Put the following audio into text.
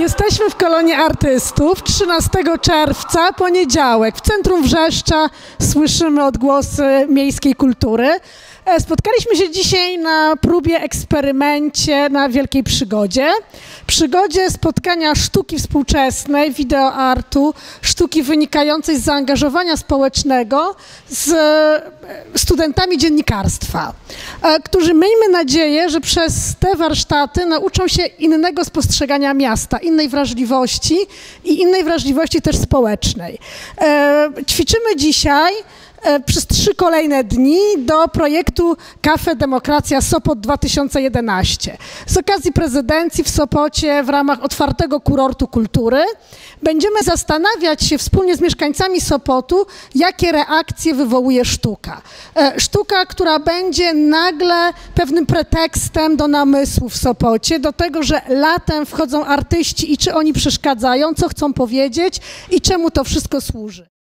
Jesteśmy w Kolonii Artystów 13 czerwca, poniedziałek. W centrum Wrzeszcza słyszymy odgłosy miejskiej kultury. Spotkaliśmy się dzisiaj na próbie, eksperymencie, na wielkiej przygodzie. Przygodzie spotkania sztuki współczesnej, wideoartu, sztuki wynikającej z zaangażowania społecznego z studentami dziennikarstwa, którzy, miejmy nadzieję, że przez te warsztaty nauczą się innego spostrzegania miasta, innej wrażliwości i innej wrażliwości też społecznej. Ćwiczymy dzisiaj przez 3 kolejne dni do projektu Cafe Demokracja Sopot 2011. Z okazji prezydencji w Sopocie w ramach otwartego kurortu kultury będziemy zastanawiać się wspólnie z mieszkańcami Sopotu, jakie reakcje wywołuje sztuka. Sztuka, która będzie nagle pewnym pretekstem do namysłu w Sopocie, do tego, że latem wchodzą artyści i czy oni przeszkadzają, co chcą powiedzieć i czemu to wszystko służy.